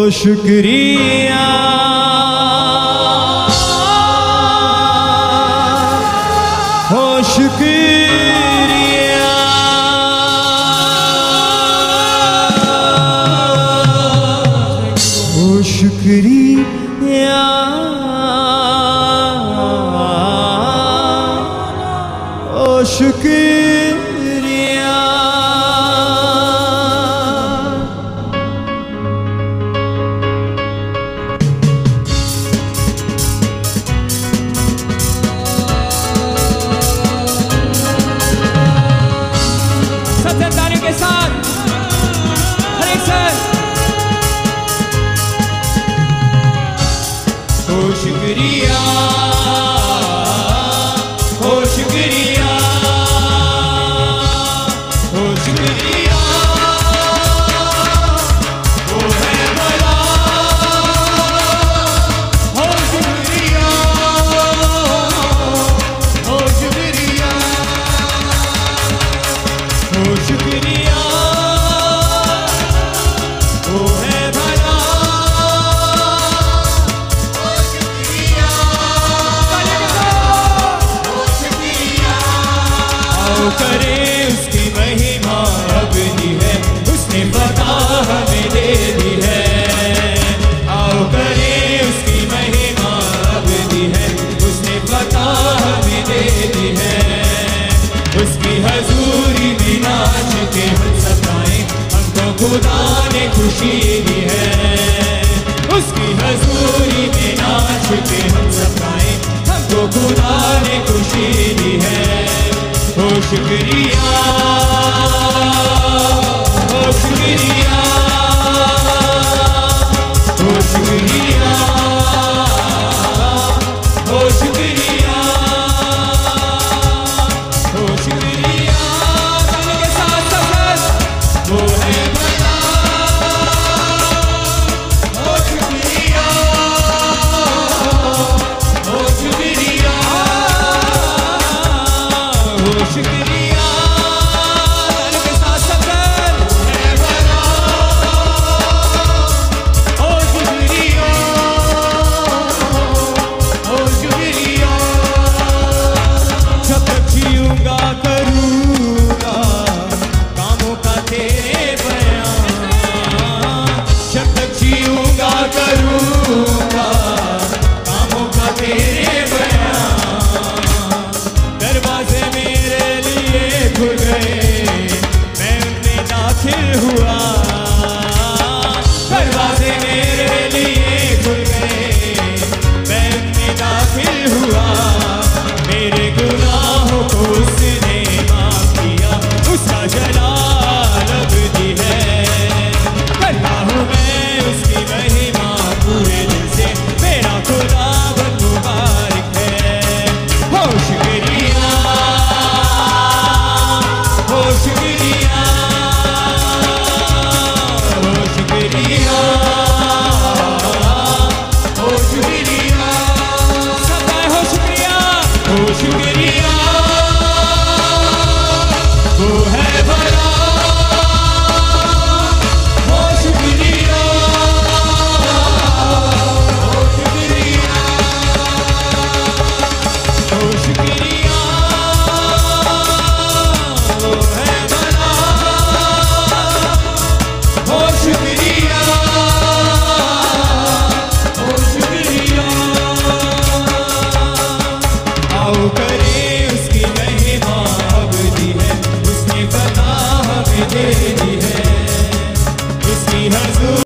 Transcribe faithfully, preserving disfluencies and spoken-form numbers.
शुक्रिया हो शुक्रिया हो शुक्रिया हो शुक्रिया शुक्रिया हो शुक्रिया हो शुक्रिया वो है भला हो शुक्रिया हो शुक्रिया हो शुक्रिया वो है भला करे उसकी महिमा अपनी है उसने पता हमें दे दी है। आओ करे उसकी महिमा अपनी है उसने पता हमें दे दी है। उसकी हजूरी में नाच के हम सताएं हमको खुदा ने खुशी दी है। उसकी हजूरी में नाच के हम सताएं हमको खुदा ने खुशी दी है। हो शुक्रिया हो शुक्रिया हो शुक्रिया हो शुक्रिया हो शुक्रिया गाने के साथ साथ वो है भला हो शुक्रिया हो शुक्रिया हो शुक्रिया गाने के साथ साथ है भला हो शुक्रिया हो शुक्रिया जब तक जीऊंगा करूंगा कामों का तेरे बयान जब तक जीऊंगा करूंगा कामों का तेरे बयान दरवाजे मेरे लिए खुल गए मैं उनमें दाखिल हुआ दरवाजे मेरे लिए खुल गए मैं उनमें दाखिल हुआ मेरे गुनाहों को उसने माफ किया उसका जलाल अबदी है। करता हूँ मैं उसकी महिमा पूरे दिल से मेरा खुदा बहुत मुबारक है। हो शुक्रिया हो शुक्रिया हो शुक्रिया हो शुक्रिया सब गाए हो शुक्रिया हो शुक्रिया वो है भला हो शुक्रिया हो शुक्रिया हो शुक्रिया वो है भला हो शुक्रिया हो शुक्रिया आओ करे